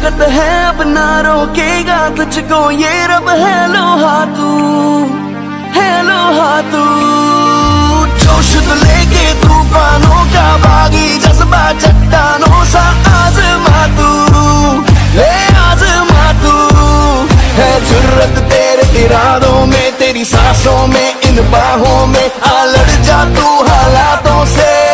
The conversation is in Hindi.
वक्त है अब ना रोकेगा तुझको ये रब है लोहा तू, है लोहा तू। जोश तो लेके तूफानों का बागी जज्बा चट्टानों सा आजमा तू, ले आजमा तू। है जुर्रत तेरे इरादों में, तेरी सांसों में, इन बाहों में, आ लड़ जा तू हालातों से।